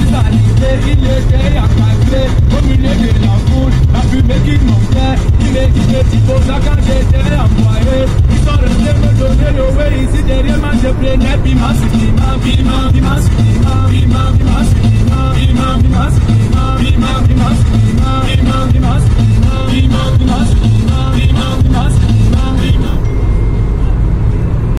qualité, il était à qualité, comme il est de la foule, la fumée qui montait, il est dit que tu poses ça quand j'étais envoyé. Ils sont restés me donner le way, ici derrière moi je prenais, piment sur piment, piment, piment sur piment, piment, piment sur piment, piment.